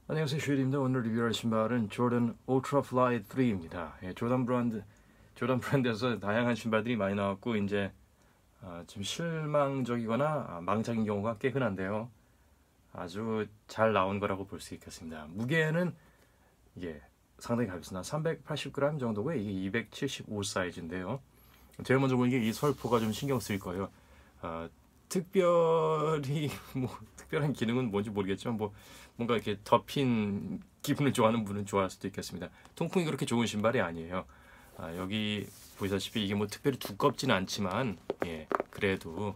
안녕하세요, 슈일입니다. 오늘 리뷰할 신발은 조던 울트라 플라이 3입니다. 조던 브랜드에서 다양한 신발들이 많이 나왔고 이제 좀 실망적이거나 망작인 경우가 꽤 흔한데요. 아주 잘 나온 거라고 볼 수 있겠습니다. 무게는 이게 상당히 가볍습니다. 380g 정도고요. 이게 275 사이즈인데요. 제일 먼저 보는 게 이 설포가 좀 신경 쓰일 거예요. 특별히 뭐 특별한 기능은 뭔지 모르겠지만 뭔가 이렇게 덮인 기분을 좋아하는 분은 좋아할 수도 있겠습니다. 통풍이 그렇게 좋은 신발이 아니에요. 여기 보시다시피 이게 뭐 특별히 두껍지는 않지만 그래도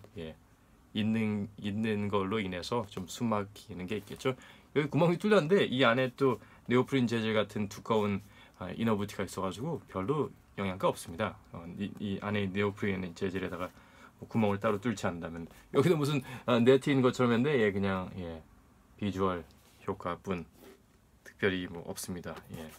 있는 걸로 인해서 좀 숨막히는 게 있겠죠. 여기 구멍이 뚫렸는데 이 안에 또 네오프린 재질 같은 두꺼운 이너 부티가 있어가지고 별로 영향가 없습니다. 이 안에 네오프린 재질에다가 구멍을 따로 뚫지 않는다면 여기도 무슨 네트인 것처럼 했는데 그냥 비주얼 효과뿐 특별히 뭐 없습니다.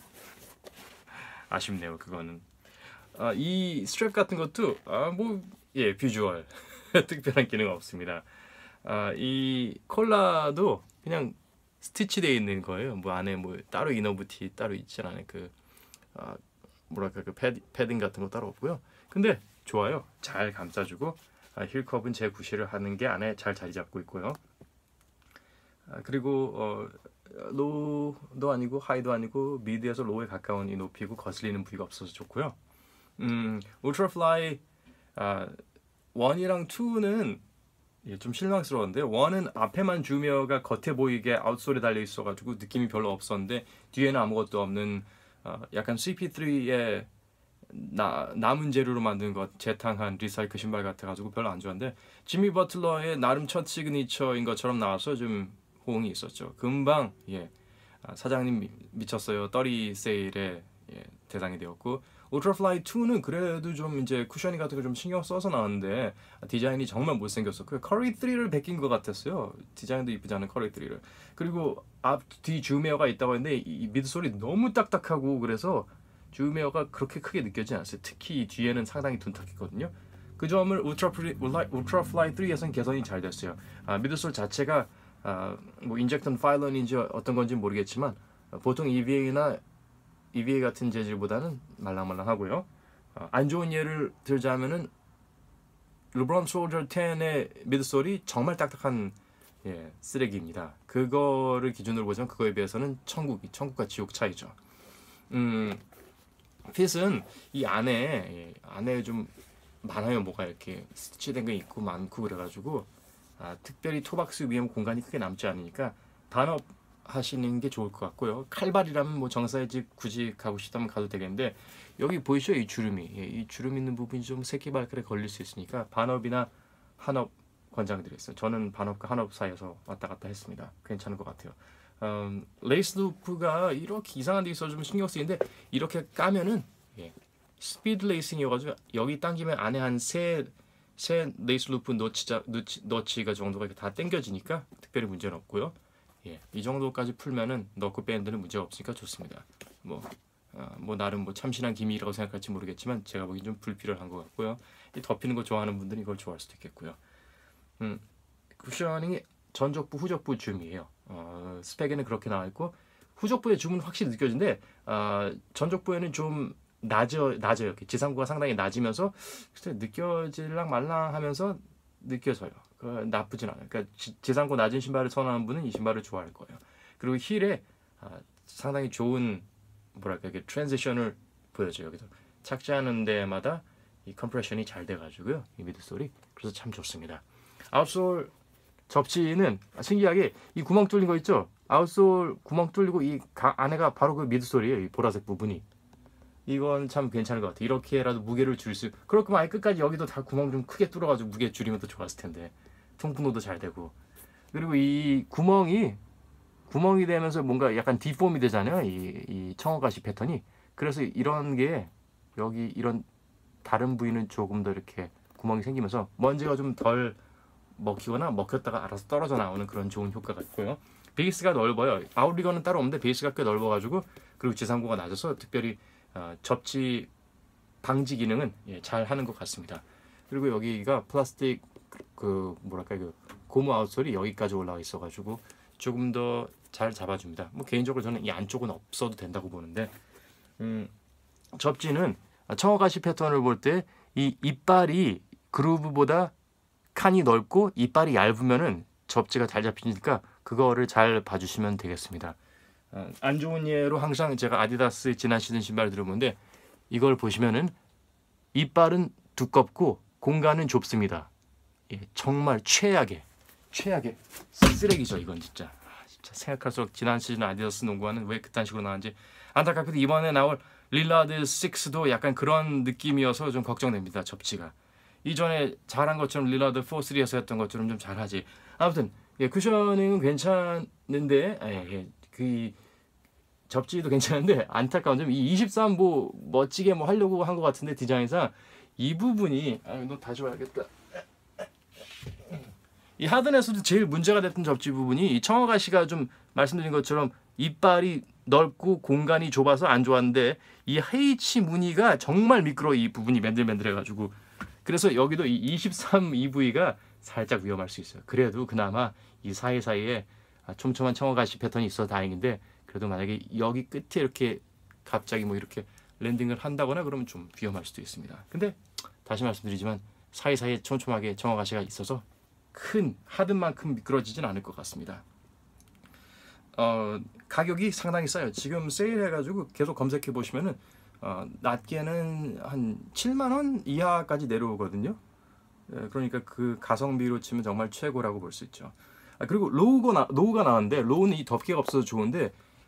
아쉽네요. 그거는 이 스트랩 같은 것도 비주얼 특별한 기능 없습니다. 이 콜라도 그냥 스티치되어 있는 거예요. 뭐 안에 뭐 따로 이너부티 따로 있지 않아요. 뭐랄까 그 패딩 같은 거 따로 없고요. 근데 좋아요. 잘 감싸주고 힐컵은 재구시를 하는 게 안에 잘 자리 잡고 있고요. 그리고 로우도 아니고 하이도 아니고 미드에서 로우에 가까운 이 높이고 거슬리는 부위가 없어서 좋고요. 울트라 플라이 1이랑 2는 좀 실망스러운데 1은 앞에만 주미어가 겉에 보이게 아웃솔에 달려 있어가지고 느낌이 별로 없었는데 뒤에는 아무것도 없는 약간 CP3의 남은 재료로 만든 것 재탕한 리사이클 신발 같아가지고 별로 안 좋아하는데 지미 버틀러의 나름 첫 시그니처인 것처럼 나와서 좀 호응이 있었죠. 금방 사장님 미쳤어요. 30 세일에 대상이 되었고 울트라플라이 2는 그래도 좀 이제 쿠셔닝 같은 거 좀 신경 써서 나왔는데 디자인이 정말 못생겼었고 커리 3를 베낀 것 같았어요. 디자인도 이쁘지 않은 커리 3를. 그리고 앞뒤 주메어가 있다고 했는데 이 미드솔이 너무 딱딱하고 그래서 주메어가 그렇게 크게 느껴지지 않았어요. 특히 뒤에는 상당히 둔탁했거든요. 그 점을 울트라플라이 3에서는 개선이 잘 됐어요. 미드솔 자체가 뭐 인젝턴 파일런인지 어떤 건지 모르겠지만 보통 EVA 같은 재질보다는 말랑말랑하고요. 안 좋은 예를 들자면은 르브론 솔저 10의 미드솔이 정말 딱딱한 쓰레기입니다. 그거를 기준으로 보자면 그거에 비해서는 천국과 지옥 차이죠. 핏은 이 안에 좀 많아요. 뭐가 이렇게 스티치된 게 있고 많고 그래가지고 특별히 토박스 위에 공간이 크게 남지 않으니까 반업 하시는 게 좋을 것 같고요. 칼발이라면 뭐 정사의 집 굳이 가고 싶다면 가도 되겠는데 여기 보이시죠? 이 주름 있는 부분이 좀 새끼발가락에 걸릴 수 있으니까 반업이나 한업 권장드리겠어요. 저는 반업과 한업 사이에서 왔다 갔다 했습니다. 괜찮은 것 같아요. 레이스 루프가 이렇게 이상한 데 있어 좀 신경 쓰이는데 이렇게 까면은 스피드 레이싱이어가지고 여기 당기면 안에 한 세 레이스 루프 너치가 정도가 다 당겨지니까 특별히 문제는 없고요. 이 정도까지 풀면은 너크 밴드는 문제가 없으니까 좋습니다. 뭐 나름 뭐 참신한 기미라고 생각할지 모르겠지만 제가 보기엔 좀 불필요한 것 같고요. 이 덮이는 거 좋아하는 분들은 이걸 좋아할 수도 있겠고요. 쿠셔닝이 전족부 후족부 줌이에요. 스펙에는 그렇게 나와 있고 후족부의 줌은 확실히 느껴지는데 전족부에는 좀 낮아요. 이렇게 지상부가 상당히 낮으면서 느껴질랑 말랑하면서 느껴져요. 나쁘진 않아요. 그러니까 지상고 낮은 신발을 선호하는 분은 이 신발을 좋아할 거예요. 그리고 힐에 상당히 좋은 뭐랄까 이게 트랜지션을 보여줘요. 여기서 착지하는 데마다 이 컴프레션이 잘 돼가지고요. 이 미드솔이 그래서 참 좋습니다. 아웃솔 접지는 신기하게 이 구멍 뚫린 거 있죠? 아웃솔 구멍 뚫리고 이 안에가 바로 그 미드솔이에요. 이 보라색 부분이. 이건 참 괜찮은 것 같아요. 이렇게라도 무게를 줄일 수. 그럴 거면 아예 끝까지 여기도 다 구멍 좀 크게 뚫어가지고 무게 줄이면 더 좋았을 텐데. 통풍도도 잘 되고. 그리고 이 구멍이 되면서 뭔가 약간 디폼이 되잖아요. 이 청어가시 패턴이. 그래서 이런 게 여기 이런 다른 부위는 조금 더 이렇게 구멍이 생기면서 먼지가 좀 덜 먹히거나 먹혔다가 알아서 떨어져 나오는 그런 좋은 효과가 있고요. 베이스가 넓어요. 아웃리거는 따로 없는데 베이스가 꽤 넓어가지고 그리고 지상고가 낮아서 특별히 접지 방지 기능은 잘 하는 것 같습니다. 그리고 여기가 플라스틱 그 뭐랄까 그 고무 아웃솔이 여기까지 올라와 있어가지고 조금 더 잘 잡아줍니다. 뭐 개인적으로 저는 이 안쪽은 없어도 된다고 보는데 접지는 청어가시 패턴을 볼 때 이 이빨이 그루브보다 칸이 넓고 이빨이 얇으면은 접지가 잘 잡히니까 그거를 잘 봐주시면 되겠습니다. 안 좋은 예로 항상 제가 아디다스 지난 시즌 신발 들어보는데 이걸 보시면은 이빨은 두껍고 공간은 좁습니다. 예, 정말 최악의 쓰레기죠 이건 진짜. 진짜 생각할수록 지난 시즌 아디다스 농구화는 왜 그딴 식으로 나왔는지 안타깝게도 이번에 나올 릴라드 6도 약간 그런 느낌이어서 좀 걱정됩니다. 접지가 이전에 잘한 것처럼 릴라드 4, 3에서 했던 것처럼 좀 잘하지. 아무튼 예, 쿠셔닝은 괜찮은데 그 접지도 괜찮은데 안타까운 점 이 23 뭐 멋지게 뭐 하려고 한 것 같은데 디자인상 이 부분이 너 다시 와야겠다. 이 하든에서도 제일 문제가 됐던 접지 부분이 이 청어가시가 좀 말씀드린 것처럼 이빨이 넓고 공간이 좁아서 안 좋았는데 이 H 무늬가 정말 미끄러 이 부분이 맨들맨들해가지고 그래서 여기도 이 23 EV가 살짝 위험할 수 있어요. 그래도 그나마 이 사이사이에 촘촘한 청어가시 패턴이 있어 다행인데 그래도 만약에 여기 끝에 이렇게 갑자기 뭐 이렇게 랜딩을 한다거나 그러면 좀 위험할 수도 있습니다. 근데 다시 말씀드리지만 사이사이에 촘촘하게 청어가시가 있어서 큰 하든만큼 미끄러지진 않을 것 같습니다. 가격이 상당히 싸요. 지금 세일해가지고 계속 검색해 보시면은 낮게는 한 7만 원 이하까지 내려오거든요. 그러니까 그 가성비로 치면 정말 최고라고 볼 수 있죠. 그리고 로우가 나왔는데 로우는 이 덮개가 없어서 좋은데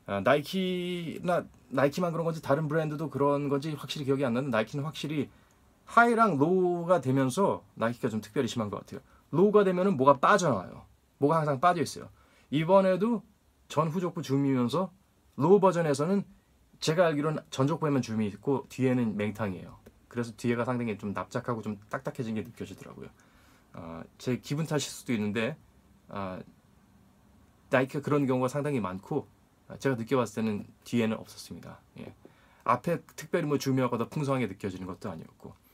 나이키만 그런 건지 다른 브랜드도 그런 건지 확실히 기억이 안 나는데 나이키는 확실히 하이랑 로우가 되면서 나이키가 좀 특별히 심한 것 같아요. 로우가 되면은 뭐가 빠져나와요. 뭐가 항상 빠져 있어요. 이번에도 전 후족부 줌이면서 로우 버전에서는 제가 알기로는 전족부에만 줌이 있고 뒤에는 맹탕이에요. 그래서 뒤에가 상당히 좀 납작하고 좀 딱딱해진 게 느껴지더라고요. 제 기분 탓일 수도 있는데 나이키가 그런 경우가 상당히 많고 제가 느껴봤을 때는 뒤에는 없었습니다. 예. 앞에 특별히 뭐 줌이하고 더 풍성하게 느껴지는 것도 아니었고